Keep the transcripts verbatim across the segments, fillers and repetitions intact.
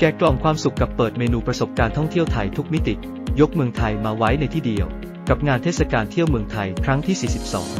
แกะกล่องความสุขกับเปิดเมนูประสบการณ์ท่องเที่ยวไทยทุกมิติยกเมืองไทยมาไว้ในที่เดียวกับงานเทศกาลเที่ยวเมืองไทยครั้งที่ สี่สิบสอง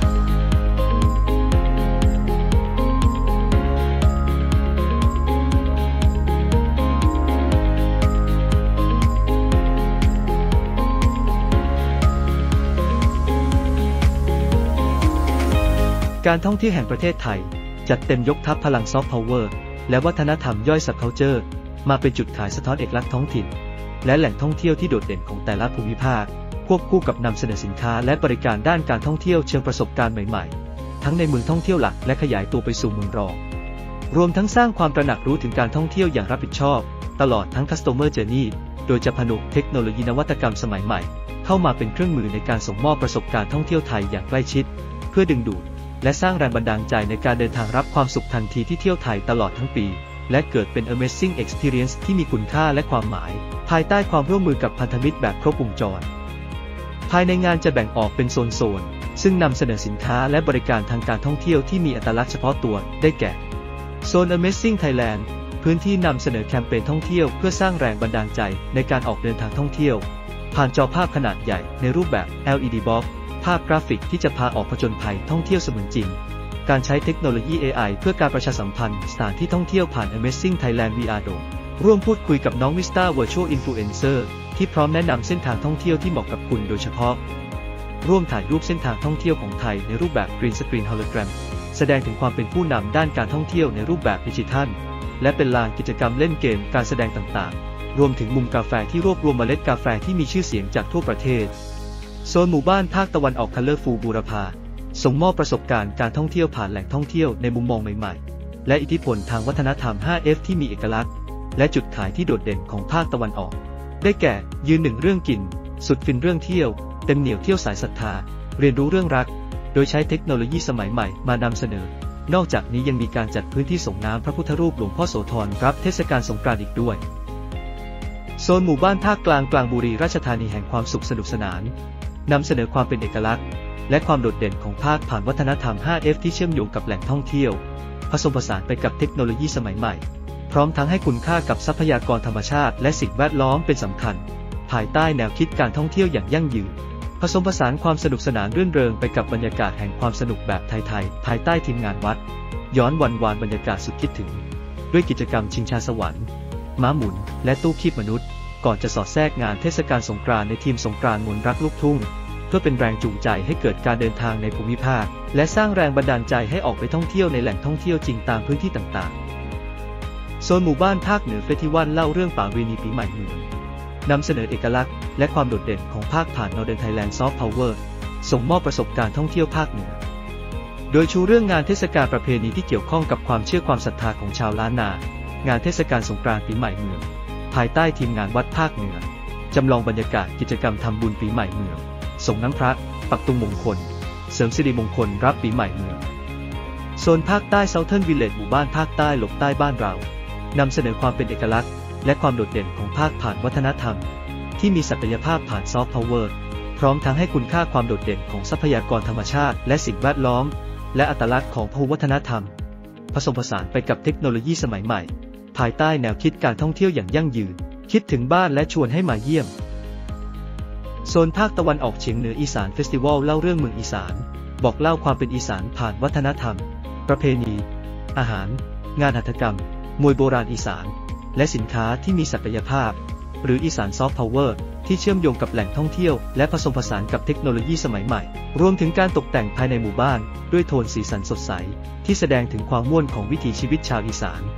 การท่องเที่ยวแห่งประเทศไทยจัดเต็มยกทัพพลังซอฟต์พาวเวอร์และวัฒนธรรมย่อยซับคัลเจอร์มาเป็นจุดขายสะท้อนเอกลักษณ์ท้องถิ่นและแหล่งท่องเที่ยวที่โดดเด่นของแต่ละภูมิภาคควบคู่กับนำเสนอสินค้าและบริการด้านการท่องเที่ยวเชิงประสบการณ์ใหม่ๆทั้งในเมืองท่องเที่ยวหลักและขยายตัวไปสู่เมืองรองรวมทั้งสร้างความตระหนักรู้ถึงการท่องเที่ยวอย่างรับผิดชอบตลอดทั้ง Customer Journey โดยจะผนวกเทคโนโลยีนวัตกรรมสมัยใหม่เข้ามาเป็นเครื่องมือในการส่งมอบประสบการณ์ท่องเที่ยวไทยอย่างใกล้ชิดเพื่อดึงดูดและสร้างแรงบันดาลใจในการเดินทางรับความสุขทันทีที่เที่ยวไทยตลอดทั้งปีและเกิดเป็น Amazing Experience ที่มีคุณค่าและความหมายภายใต้ความร่วมมือกับพันธมิตรแบบครบวงจรภายในงานจะแบ่งออกเป็นโซนๆซึ่งนำเสนอสินค้าและบริการทางการท่องเที่ยวที่มีอัตลักษณ์เฉพาะตัวได้แก่โซน Amazing Thailand พื้นที่นำเสนอแคมเปญท่องเที่ยวเพื่อสร้างแรงบันดาลใจในการออกเดินทางท่องเที่ยวผ่านจอภาพขนาดใหญ่ในรูปแบบ แอล อี ดี Box ภาพกราฟิกที่จะพาออกผจญภัยท่องเที่ยวเสมือนจริงการใช้เทคโนโลยี เอ ไอ เพื่อการประชาสัมพันธ์สถานที่ท่องเที่ยวผ่าน Amazing Thailand วี อาร์ Dome ร่วมพูดคุยกับน้องวิสต้า Virtual Influencer ที่พร้อมแนะนำเส้นทางท่องเที่ยวที่เหมาะกับคุณโดยเฉพาะร่วมถ่ายรูปเส้นทางท่องเที่ยวของไทยในรูปแบบ Green Screen Hologram แสดงถึงความเป็นผู้นำด้านการท่องเที่ยวในรูปแบบดิจิทัลและเป็นลานกิจกรรมเล่นเกมการแสดงต่างๆรวมถึงมุมกาแฟที่รวบรวมเมล็ดกาแฟที่มีชื่อเสียงจากทั่วประเทศโซนหมู่บ้านภาคตะวันออก Colorful บูรพาส่งมอบประสบการณ์การท่องเที่ยวผ่านแหล่งท่องเที่ยวในมุมมองใหม่ๆและอิทธิพลทางวัฒนธรรม ไฟว์ เอฟ ที่มีเอกลักษณ์และจุดขายที่โดดเด่นของภาคตะวันออกได้แก่ยืนหนึ่งเรื่องกินสุดฟินเรื่องเที่ยวเต็มเหนียวเที่ยวสายศรัทธาเรียนรู้เรื่องรักโดยใช้เทคโนโลยีสมัยใหม่มานำเสนอนอกจากนี้ยังมีการจัดพื้นที่ส่งน้ำพระพุทธรูปหลวงพ่อโสธรรับเทศกาลสงกรานต์อีกด้วยโซนหมู่บ้านภาคกลางกลางบุรีราชธานีแห่งความสุขสนุกสนานนำเสนอความเป็นเอกลักษณ์และความโดดเด่นของภาคผ่านวัฒนธรรม ไฟว์ เอฟ ที่เชื่อมโยงกับแหล่งท่องเที่ยวผสมผสานไปกับเทคโนโลยีสมัยใหม่พร้อมทั้งให้คุณค่ากับทรัพยากรธรรมชาติและสิ่งแวดล้อมเป็นสำคัญภายใต้แนวคิดการท่องเที่ยวอย่างยั่งยืนผสมผสานความสนุกสนานรื่นเริงไปกับบรรยากาศแห่งความสนุกแบบไทยๆภายใต้ทีมงานวัดย้อนวันวานบรรยากาศสุดคิดถึงด้วยกิจกรรมชิงช้าสวรรค์ม้าหมุนและตู้คีบมนุษย์ก่อนจะสอดแทรกงานเทศกาลสงกรานต์ในทีมสงกรานต์มนต์รักลูกทุ่งเพื่อเป็นแรงจูงใจให้เกิดการเดินทางในภูมิภาคและสร้างแรงบันดาลใจให้ออกไปท่องเที่ยวในแหล่งท่องเที่ยวจริงตามพื้นที่ต่างๆโซนหมู่บ้านภาคเหนือเฟสติวัลเล่าเรื่องป่าเวณีปีใหม่เมืองนำเสนอเอกลักษณ์และความโดดเด่นของภาคผ่าน Northern Thailand Soft Power ส่งมอบประสบการณ์ท่องเที่ยวภาคเหนือโดยชูเรื่องงานเทศกาลประเพณีที่เกี่ยวข้องกับความเชื่อความศรัทธาของชาวล้านนางานเทศกาลสงกรานต์ปีใหม่เมืองภายใต้ทีมงานวัดภาคเหนือจำลองบรรยากาศกิจกรรมทำบุญปีใหม่เมืองส่งน้ำพระปักตุงมงคลเสริมสิริมงคลรับปีใหม่เมืองโซนภาคใต้ Southern Village หมู่บ้านภาคใต้หลบใต้บ้านเรานำเสนอความเป็นเอกลักษณ์และความโดดเด่นของภาคผ่านวัฒนธรรมที่มีศักยภาพผ่านซอฟต์พาวเวอร์พร้อมทั้งให้คุณค่าความโดดเด่นของทรัพยากรธรรมชาติและสิ่งแวดล้อมและอัตลักษณ์ของพหุวัฒนธรรมผสมผสานไปกับเทคโนโลยีสมัยใหม่ภายใต้แนวคิดการท่องเที่ยวอย่างยั่งยืนคิดถึงบ้านและชวนให้มาเยี่ยมโซนภาคตะวันออกเฉียงเหนืออีสานเฟสติวัลเล่าเรื่องเมืองอีสานบอกเล่าความเป็นอีสานผ่านวัฒนธรรมประเพณีอาหารงานหัตถกรรมมวยโบราณอีสานและสินค้าที่มีศักยภาพหรืออีสานซอฟต์พาวเวอร์ที่เชื่อมโยงกับแหล่งท่องเที่ยวและผสมผสานกับเทคโนโลยีสมัยใหม่รวมถึงการตกแต่งภายในหมู่บ้านด้วยโทนสีสันสดใสที่แสดงถึงความม่วนของวิถีชีวิตชาวอีสาน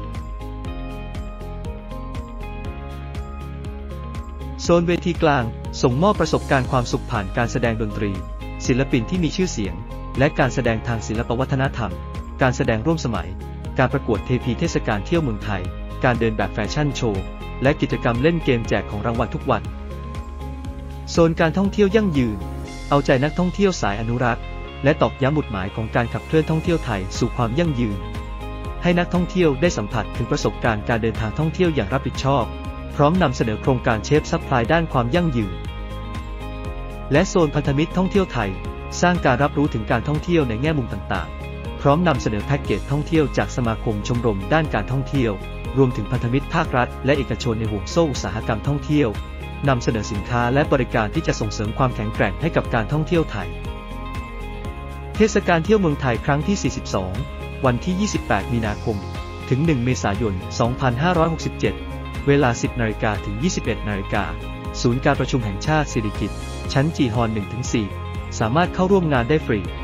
โซนเวทีกลางส่งมอบประสบการณ์ความสุขผ่านการแสดงดนตรีศิลปินที่มีชื่อเสียงและการแสดงทางศิลปวัฒนธรรมการแสดงร่วมสมัยการประกวดเทพีเทศกาลเที่ยวเมืองไทยการเดินแบบแฟชั่นโชว์และกิจกรรมเล่นเกมแจกของรางวัลทุกวันโซนการท่องเที่ยวยั่งยืนเอาใจนักท่องเที่ยวสายอนุรักษ์และตอกย้ำหมุดหมายของการขับเคลื่อนท่องเที่ยวไทยสู่ความยั่งยืนให้นักท่องเที่ยวได้สัมผัสถึงประสบการณ์การเดินทางท่องเที่ยวอย่างรับผิดชอบพร้อมนำเสนอโครงการเชฟซัพพลายด้านความยั่งยืนและโซนพันธมิตรท่องเที่ยวไทยสร้างการรับรู้ถึงการท่องเที่ยวในแง่มุมต่างๆพร้อมนำเสนอแพ็กเกจท่องเที่ยวจากสมาคมชมรมด้านการท่องเที่ยวรวมถึงพันธมิตรภาครัฐและเอกชนในห่วงโซ่อุตสาหกรรมท่องเที่ยวนำเสนอสินค้าและบริการที่จะส่งเสริมความแข็งแกร่งให้กับการท่องเที่ยวไทยเทศกาลเที่ยวเมืองไทยครั้งที่ สี่สิบสอง วันที่ ยี่สิบแปด มีนาคม ถึง หนึ่ง เมษายน สองพันห้าร้อยหกสิบเจ็ด เวลา สิบ นาฬิกา ถึง ยี่สิบเอ็ด นาฬิกา ศูนย์การประชุมแห่งชาติสิริกิติ์ ชั้นจีฮอน หนึ่งถึงสี่ สามารถเข้าร่วมงานได้ฟรี